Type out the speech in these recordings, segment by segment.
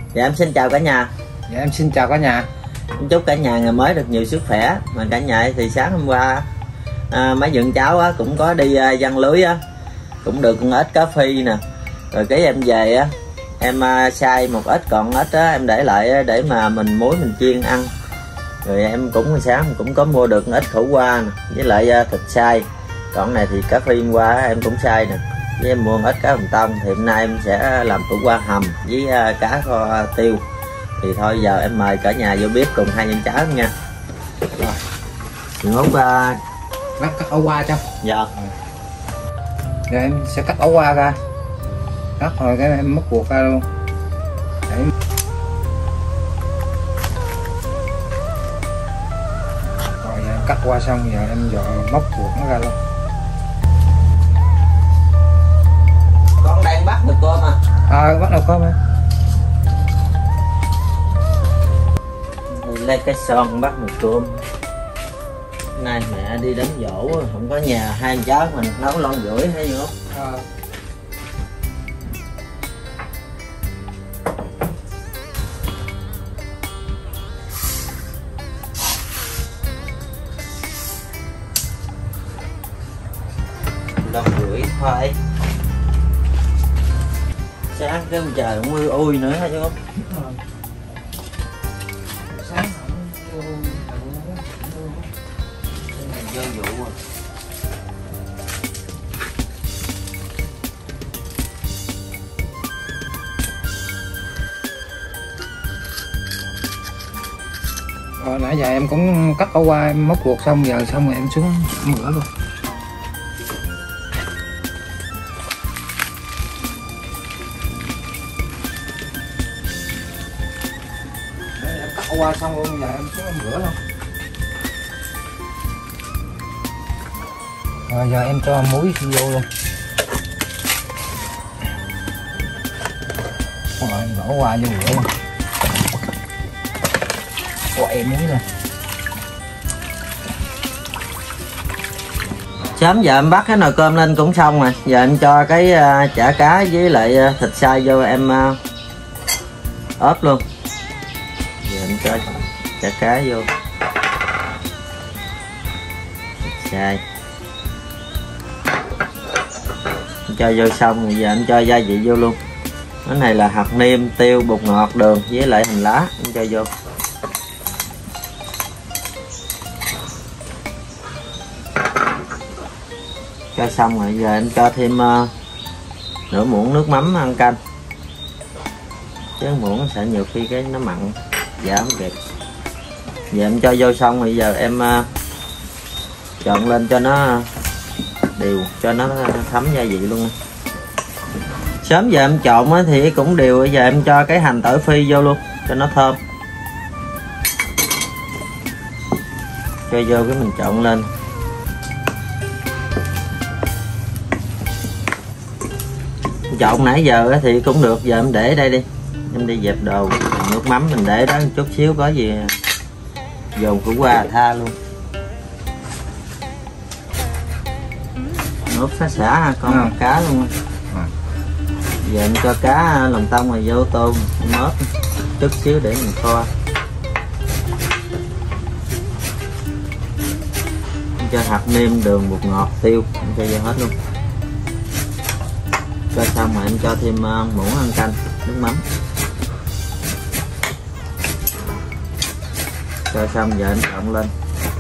Dạ em xin chào cả nhà. Dạ em xin chào cả nhà. Em chúc cả nhà ngày mới được nhiều sức khỏe. Mà cả nhà thì sáng hôm qua mấy dựng cháu á, cũng có đi giăng lưới á, cũng được con ếch cá phi nè. Rồi cái em về á, em xay một ít, còn ếch á em để lại để mà mình muối mình chiên ăn. Rồi em cũng sáng cũng có mua được ếch khổ qua nè, với lại thịt xay. Còn này thì cá phi hôm qua em cũng xay nè, với em mua ếch cá hồng tông. Thì hôm nay em sẽ làm khổ qua hầm với cá kho tiêu. Thì thôi giờ em mời cả nhà vô bếp cùng hai nhân cháu nha. Rồi mình út Cắt ổ qua cho. dạ. Rồi em sẽ cắt ổ qua ra, cắt rồi cái em móc ruột ra luôn. Để... Rồi giờ em cắt qua xong giờ em móc ruột nó ra luôn. Con đang bắt được cơm à? Bắt đầu cơm em. Lấy cái son bắt được cơm. Nay mẹ đi đánh dỗ không có nhà, hai anh cháu mình nấu lon rưỡi hay gì không? Lon rưỡi thôi. Sáng cái trời mưa ui nữa hay không? Vô vụ à. Rồi nãy giờ em cũng cắt ổ qua, em móc ruột xong, giờ xong rồi em xuống rửa luôn. Em cắt ổ qua xong luôn, giờ em xuống em rửa luôn. Rồi giờ em cho muối vô luôn. Rồi em đổ qua vô rửa luôn. Em muối nè. Sớm giờ em bắt cái nồi cơm lên cũng xong rồi. Giờ em cho cái chả cá với lại thịt xay vô em ốp luôn. Giờ em cho chả cá vô, thịt xay em cho vô xong rồi giờ em cho gia vị vô luôn. Cái này là hạt nêm, tiêu, bột ngọt, đường với lại hành lá em cho vô. Cho xong rồi giờ em cho thêm nửa muỗng nước mắm ăn canh, chứ muỗng sẽ nhiều khi cái nó mặn dạ không kịp. Giờ em cho vô xong rồi giờ em trộn lên cho nó đều, cho nó thấm gia vị luôn. Sớm giờ em trộn thì cũng đều. Giờ em cho cái hành tỏi phi vô luôn cho nó thơm, cho vô cái mình trộn lên. Trộn nãy giờ thì cũng được, giờ em để đây đi, em đi dẹp đồ. Nước mắm mình để đó chút xíu, có gì dồn khổ qua tha luôn. Úp xả con cá luôn. Giờ em cho cá lòng tông rồi vô tôm ốp chút xíu để mình kho. Em cho hạt nêm, đường, bột ngọt, tiêu em cho vô hết luôn. Cho xong rồi em cho thêm muỗng ăn canh, nước mắm. Cho xong giờ em trộn lên.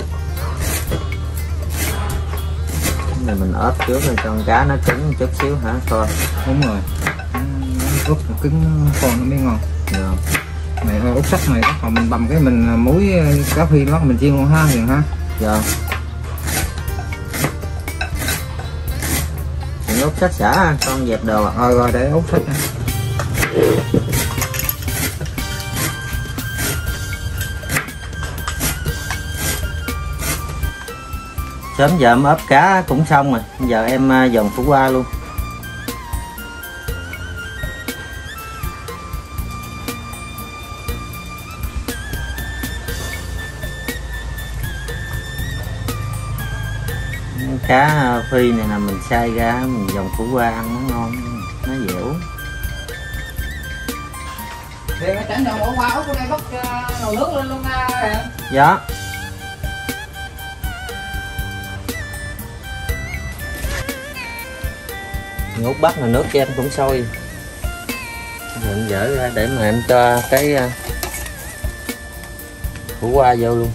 Cái này mình ốp trước rồi con cá nó cứng một chút xíu hả kho. Đúng rồi. Úp cứng kho nó mới ngon. Được. Này thôi úp sắc này, còn mình bầm cái mình muối cá phi nó mình chiên luôn ha, Hiền ha. Dạ. Mình úp sách xả con dẹp đồ. Rồi để úp sách. Sớm giờ em ốp cá cũng xong rồi, giờ em dồn khổ qua luôn. Cá phi này là mình xay ra mình dòng khổ qua ăn nó ngon, nó dẻo. Thì mày tránh dầu ổ qua ốc ở đây bắt nồi nước lên luôn nha. Dạ. Út bắt là nước cho em cũng sôi. Giờ em dỡ ra để mà em cho cái củ qua vô luôn.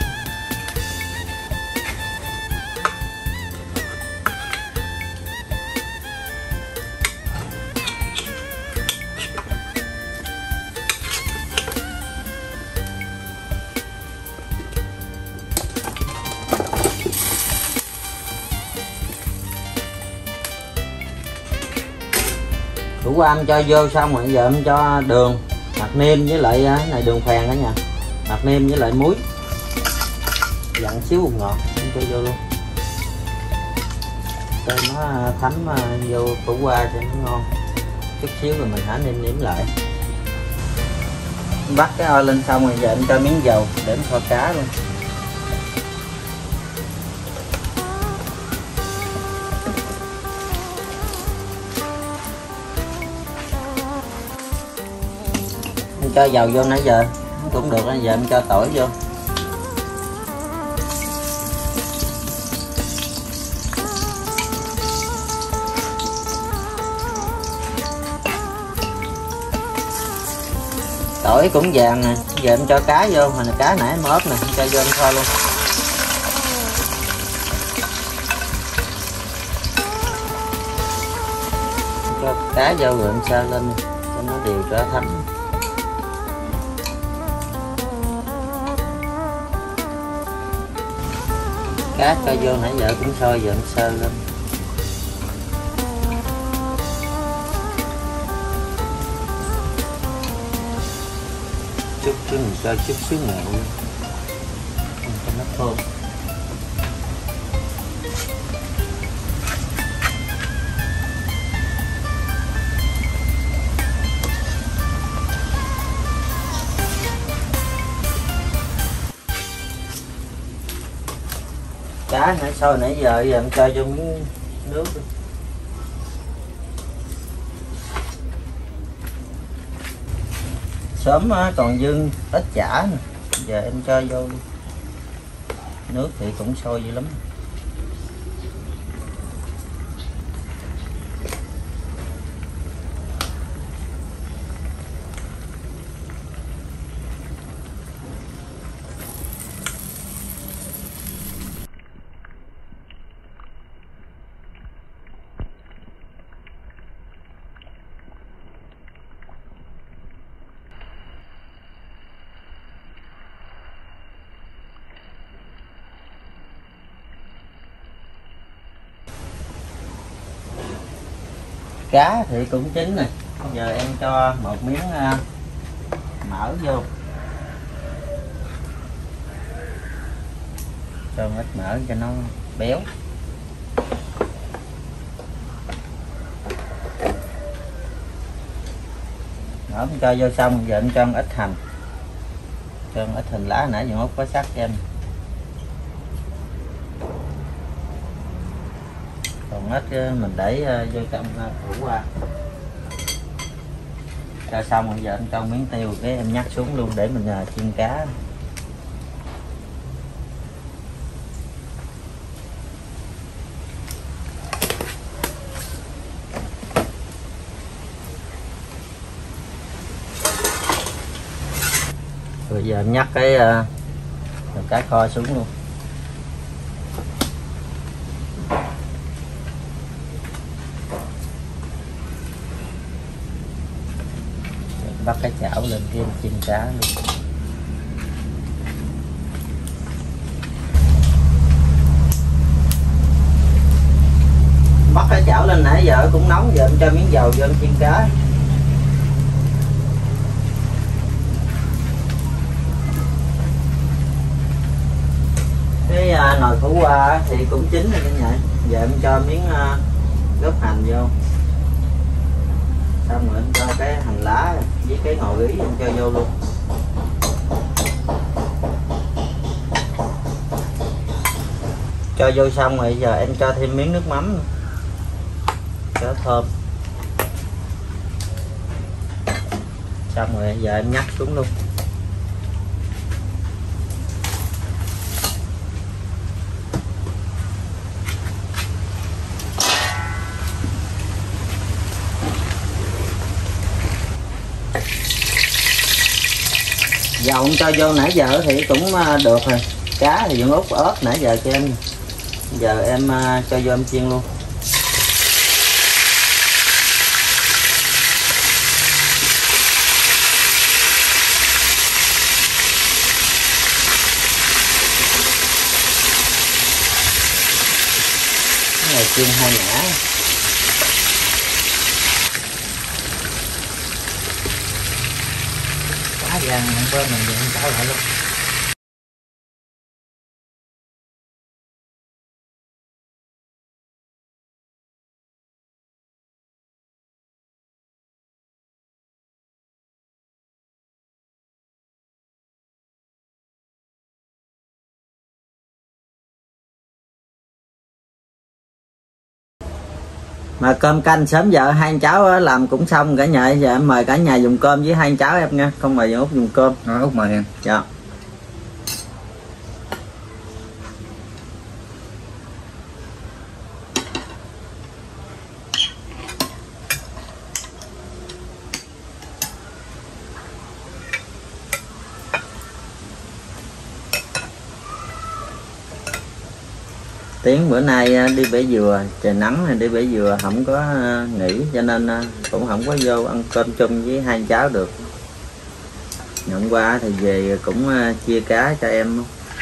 Củ qua em cho vô xong rồi giờ em cho đường, hạt nêm với lại này đường phèn cả nhà, hạt nêm với lại muối, dặn xíu bột ngọt em cho vô luôn cho nó thấm vô củ qua cho nó ngon. Chút xíu rồi mình hả nêm lại. Bắt cái o lên xong rồi giờ em cho miếng dầu để em kho cá luôn. Cho dầu vô nãy giờ cũng được, giờ em cho tỏi vô. Tỏi cũng vàng nè, giờ em cho cá vô, hồi này cá nãy em ốp nè, cho vô em kho luôn. Cho cá vô rồi em sơ lên cho nó đều cho thấm. Cá cho vô nãy giờ cũng sôi, giờ em sơ lên. Chút xíu mình cho chút xíu mẹo luôn cho nó thơm. Cá nãy sôi nãy giờ em cho vô miếng nước. Sớm còn dư ít chả nè, giờ em cho vô nước thì cũng sôi dữ lắm. Cá thì cũng chín nè, giờ em cho một miếng mỡ vô, cho ít mỡ cho nó béo. Mỡ em cho vô xong giờ em cho ít hành, cho ít hành lá nãy giờ Út có sắc cho em. Còn ít mình để vô trong củ qua. Cho xong rồi giờ em cho miếng tiêu cái em nhắc xuống luôn để mình chiên cá. Rồi giờ em nhắc cái cá kho xuống luôn. Bắt cái chảo lên kia chiên cá luôn. Bắt cái chảo lên nãy giờ cũng nóng, giờ em cho miếng dầu vô em chiên cá. Cái nồi củ qua thì cũng chín rồi cả nhà. Giờ em cho miếng gốc hành vô. Xong rồi em cho cái hành lá với cái ngò rí em cho vô luôn. Cho vô xong rồi giờ em cho thêm miếng nước mắm cho thơm. Xong rồi giờ em nhắc xuống luôn. Dầu cho vô nãy giờ thì cũng được rồi. Cá thì vẫn út ớt nãy giờ cho em. Giờ em cho vô em chiên luôn. Cái này chiên 2 nã. Cá rang không có mình vẫn trả lại luôn. Mà cơm canh sớm giờ hai anh cháu làm cũng xong cả nhà. Giờ em mời cả nhà dùng cơm với hai anh cháu em nha. Không mời Út dùng cơm. Rồi Út mời em. Dạ. Tiến bữa nay đi bể dừa, trời nắng này đi bể dừa không có nghỉ cho nên cũng không có vô ăn cơm chung với hai cháu được. Hôm qua thì về cũng chia cá cho em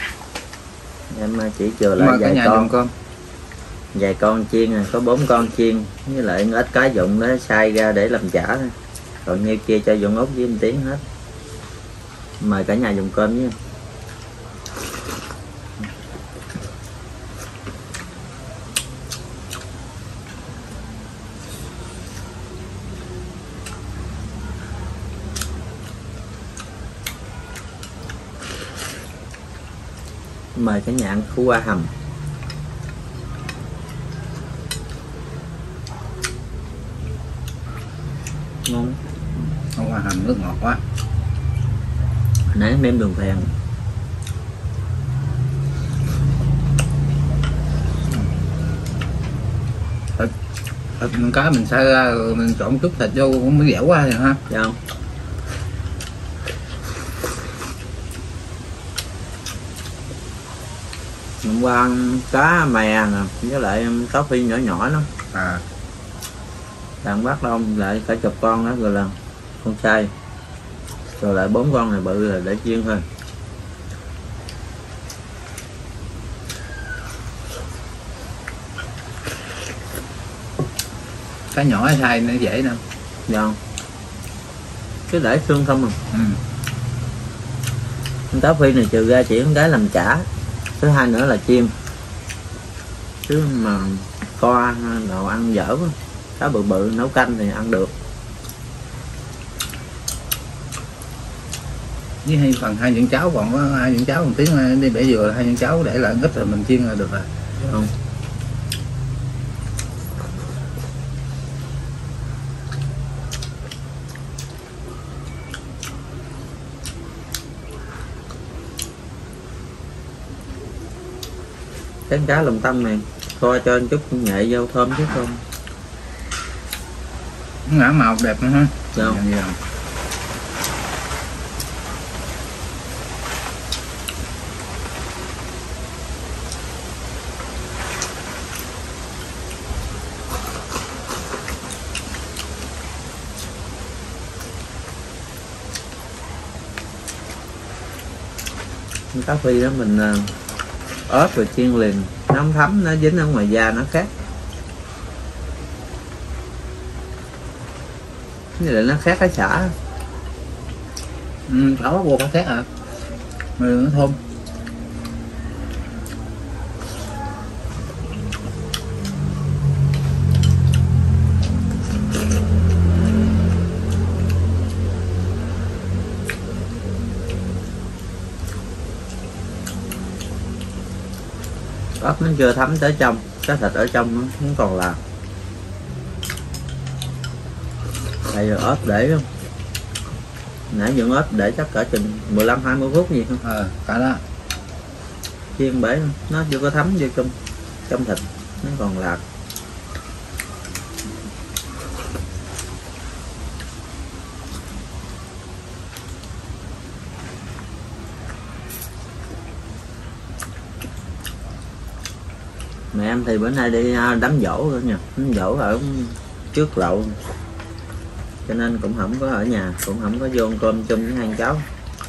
chỉ chừa lại vài con cơm. Vài con chiên này, có 4 con chiên với lại ít cá dụng đó xay ra để làm chả thôi. Còn nhiêu chia cho Dũng Út với anh Tiến hết. Mời cả nhà dùng cơm nhé. Mời cả nhà ăn khổ qua hầm. Ngon. Khổ qua hầm nước ngọt quá. Nãy nêm đường phèn. Thịt cá mình xay ra rồi mình trộn chút thịt vô cũng mới dẻo quá rồi ha. Dạ không? Hôm qua ăn cá mè nè, với lại cá phi nhỏ nhỏ lắm. Đàn bắt đông lại cả chục con đó rồi là con trai. Rồi lại 4 con này bự là để chiên thôi. Cá nhỏ xay nó dễ nè. Dạ không? Cái để xương không à. Con cá phi này trừ ra chỉ con cái làm chả. Thứ hai nữa là chiên. Chứ mà co đồ ăn dở quá. Cá bự bự nấu canh thì ăn được. Với hai phần hai những cháu còn có hai những cháu một tiếng đi bể dừa, hai những cháu để lại ít rồi mình chiên là được rồi. Không. Cái cá lồng tâm này kho cho một chút nghệ vô thơm chứ không. Ngã màu đẹp nữa ha. Dạ. Cá phi đó mình ớt rồi chiên liền, nó không thấm, nó dính ở ngoài da nó khác. Như là nó khác cái xả. Xả bắt buộc phải khác hả? Nó thơm. Ớt nó chưa thấm tới trong, cái thịt ở trong nó không còn là. Đây là ớt để không. Nãy dưỡng ớt để chắc cỡ chừng 15-20 phút gì không? Cả đó. Chiên bể nó chưa có thấm vô trong thịt, nó còn lạc. Mẹ em thì bữa nay đi đám giỗ rồi nha, đám giỗ ở trước lậu, cho nên cũng không có ở nhà, cũng không có vô ăn cơm chung với hai cháu.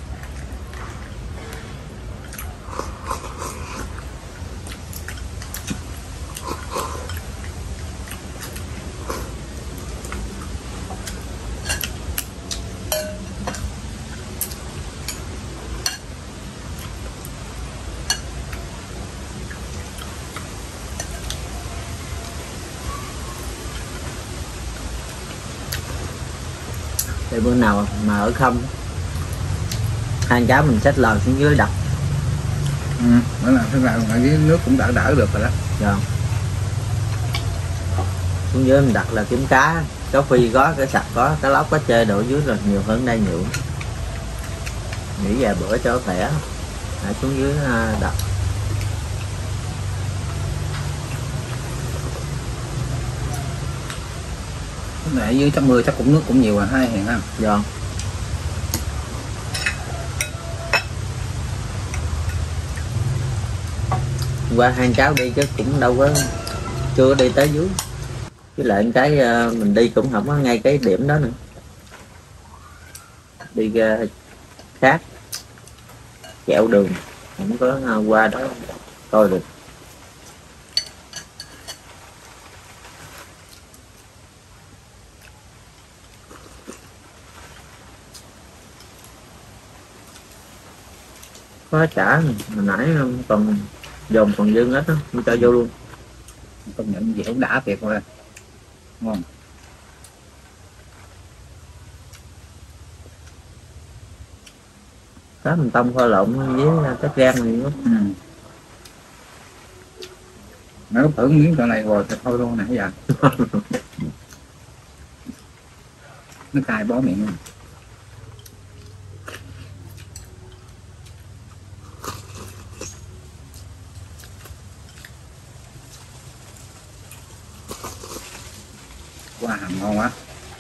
Thì bữa nào mà ở không hai cháu mình xách lò xuống dưới đặt. Bữa nào thế nào ở dưới nước cũng đỡ được rồi đó. Rồi xuống dưới mình đặt là kiếm cá phi có, cá sặc có, cá lóc, cá chê đổ dưới rồi nhiều hơn đây nhiều. Nghỉ vài bữa cho khỏe xuống dưới đặt. Nãy dưới chắc mưa chắc cũng nước cũng nhiều à hai hèn ha. Dạ. Qua hai cháu đi chứ cũng đâu có, chưa có đi tới dưới. Với lại cái mình đi cũng không có ngay cái điểm đó nữa, đi ra khác chẹo đường, không có qua đó coi được. Có chả hồi nãy còn dồn còn dư hết á, không cho vô luôn. Công nhận dẻo đã tuyệt rồi, ngon. Cá mình tông kho lộn với cái gan này nữa. Nó thử miếng chỗ này rồi thì thôi luôn nè giờ. Nó cay bó miệng luôn. Wow, ngon quá.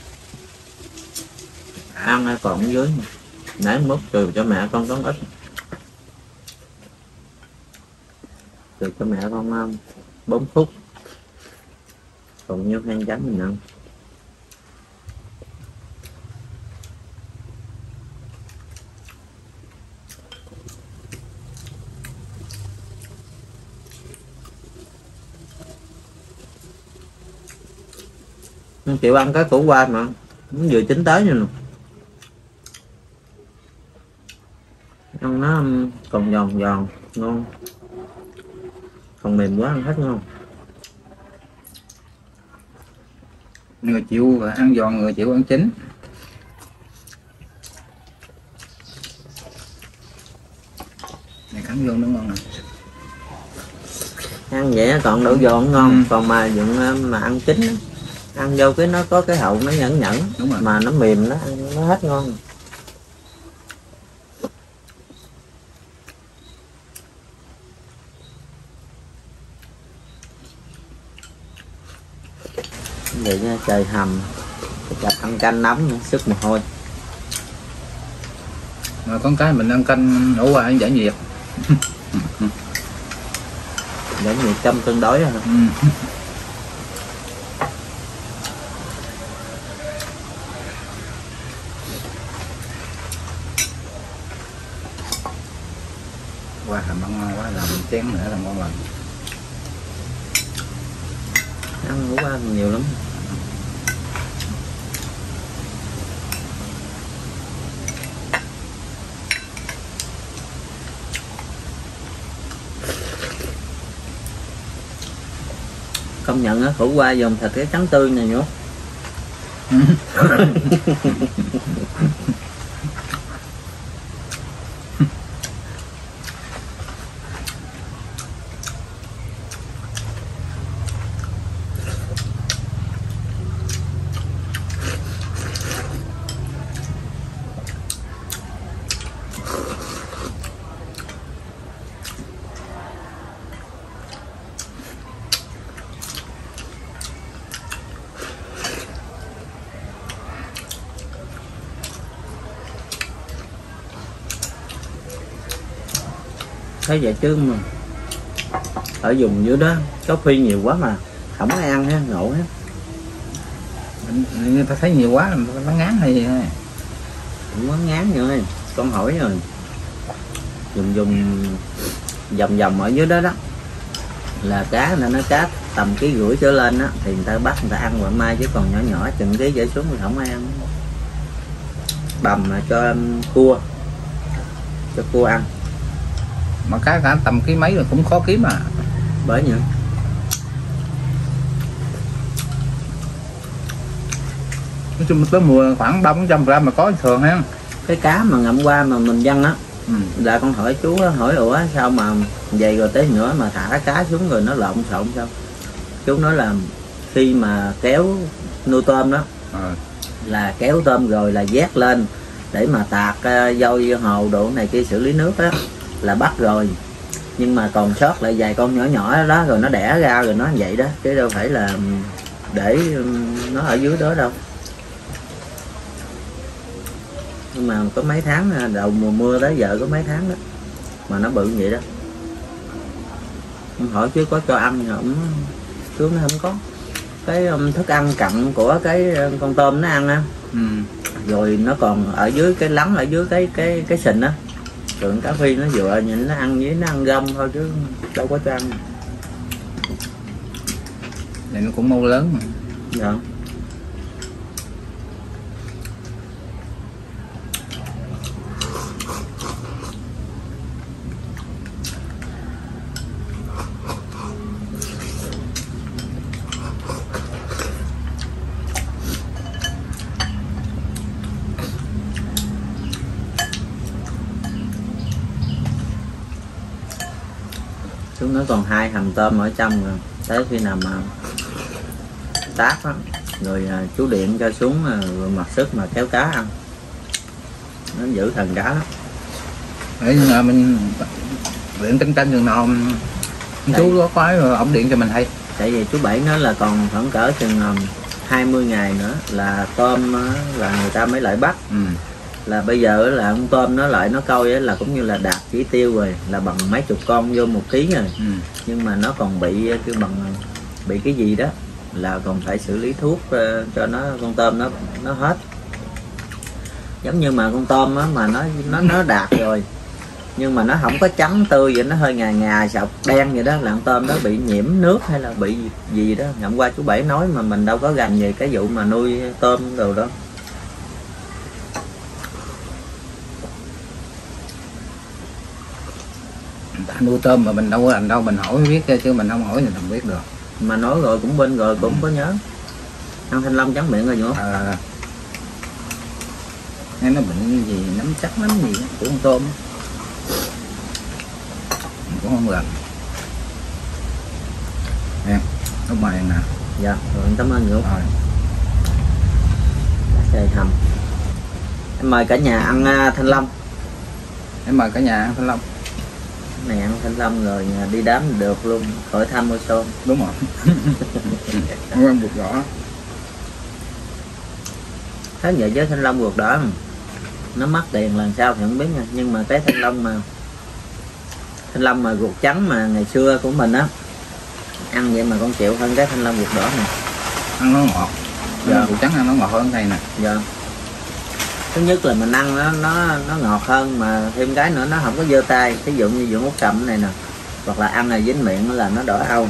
Ăn còn ở dưới mà. Nãy múc trừ cho mẹ con có ít, trừ cho mẹ con 4 phút, còn nhiêu hai chấm mình ăn. Không chịu ăn cái củ qua mà nó vừa chín tới nha, ăn nó còn giòn giòn ngon, còn mềm quá ăn hết ngon. Người chịu ăn giòn, người chịu ăn chín. Này cắn vô nó ngon nè. Ăn vậy còn đổ giòn ngon, còn mà dựng mà ăn chín đó, ăn vô cái nó có cái hậu nó nhẫn nhẫn mà nó mềm, nó ăn nó hết ngon. Vậy nha, trời hầm chặt ăn canh nóng nữa, sức mồ hôi. Mà con cái mình ăn canh ủ qua giải nhiệt. Giải nhiệt trong cơn đói hả? Qua hầm ăn ngon quá, làm chén nữa là ngon lành. Ăn ngủ qua nhiều lắm. Công nhận á, khổ qua dòng thịt cái trắng tươi này nữa. thấy vậy chứ mà ở vùng dưới đó có phi nhiều quá mà không ai ăn ha, ngộ ha. Người ta thấy nhiều quá nó ngán hay gì thôi. Không có ngán rồi, con hỏi rồi dùng vòng vòng ở dưới đó đó là cá nên nó cá tầm ký rưỡi trở lên á thì người ta bắt người ta ăn quả mai, chứ còn nhỏ nhỏ chừng ký trở xuống thì không ai ăn. Bầm mà cho cua ăn, Mà cá cả tầm ký mấy rồi cũng khó kiếm à. bởi vậy Nói chung tới mùa khoảng 300 gram mà có thường ha. cái cá mà ngậm qua mà mình văng á là con hỏi chú á, hỏi ủa sao mà vậy rồi tới nữa mà thả cá xuống rồi nó lộn xộn sao? Chú nói là khi mà kéo nuôi tôm đó là kéo tôm rồi là vét lên để mà tạt dôi hồ độ này kia xử lý nước á là bắt rồi, nhưng mà còn sót lại vài con nhỏ nhỏ đó rồi nó đẻ ra rồi nó vậy đó, chứ đâu phải là để nó ở dưới đó đâu. Nhưng mà có mấy tháng đầu mùa mưa tới giờ có mấy tháng đó mà nó bự vậy đó. Ông hỏi chứ có cho ăn không, chứ nó không có cái thức ăn cặn của cái con tôm nó ăn á. Rồi nó còn ở dưới cái lắng ở dưới cái sình á, rồi cá phi nó vừa nhìn nó ăn với nó ăn gông thôi chứ đâu có cho ăn. Vậy nó cũng mau lớn mà. Dạ. Chúng nó còn 2 hầm tôm ở trong rồi, tới khi nào mà tát á rồi chú điện cho xuống rồi mặc sức mà kéo cá ăn, nó giữ thần cá lắm. Để mình điện canh chừng nào chú có khoái rồi ổng điện cho mình hay. Tại vì chú Bảy nói là còn khoảng cỡ chừng 20 ngày nữa là tôm là người ta mới lại bắt. Là bây giờ là con tôm nó lại nó câu ấy là cũng như là đạt chỉ tiêu rồi, là bằng mấy chục con vô 1 ký rồi. Nhưng mà nó còn bị bị cái gì đó là còn phải xử lý thuốc cho nó, con tôm nó hết. Giống như mà con tôm á mà nó đạt rồi nhưng mà nó không có trắng tươi vậy, nó hơi ngà sọc đen vậy đó là con tôm đó bị nhiễm nước hay là bị gì đó. Hôm qua chú Bảy nói mà mình đâu có gành về cái vụ mà nuôi tôm đồ đó. Nuôi tôm mà mình đâu có rành đâu, mình hỏi biết chứ mình không hỏi thì không biết được. Mà nói rồi cũng bên rồi cũng có nhớ. Ăn thanh long trắng miệng rồi nhỉ? Nghe nó bệnh gì nấm chắc lắm gì của con tôm mình cũng không rành nè. Lúc mày nè. Dạ rồi, cảm ơn nhiều. Trời hầm. Em mời cả nhà ăn thanh long. Em mời cả nhà ăn thanh long. Này ăn thanh long rồi đi đám được luôn, khỏi thăm mua xôm. Đúng rồi. Không ăn ruột đỏ. Thế vậy với thanh long ruột đỏ nó mắc tiền lần sao thì không biết nha, nhưng mà cái thanh long mà ruột trắng mà ngày xưa của mình á ăn vậy mà con chịu hơn cái thanh long ruột đỏ này. Ăn nó ngọt. Dạ. Ruột trắng ăn nó ngọt hơn này nè. Dạ. Thứ nhất là mình ăn nó ngọt hơn, mà thêm cái nữa nó không có dơ tay. Ví dụ như dưỡng út cầm này nè, hoặc là ăn này dính miệng là nó đỏ âu.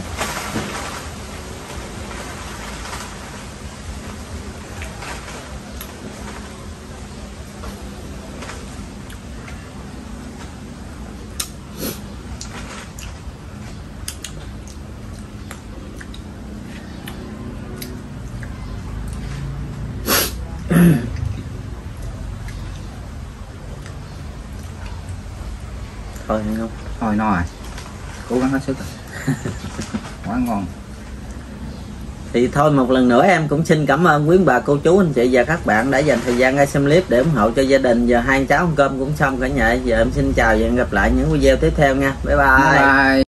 Thôi ăn không? Thôi no rồi. Cố gắng hết sức rồi. Quá ngon. Thì thôi một lần nữa em cũng xin cảm ơn quý bà cô chú anh chị và các bạn đã dành thời gian ra xem clip để ủng hộ cho gia đình. Giờ hai cháu ăn cơm cũng xong cả nhà. Giờ em xin chào và hẹn gặp lại những video tiếp theo nha. Bye bye. Bye bye.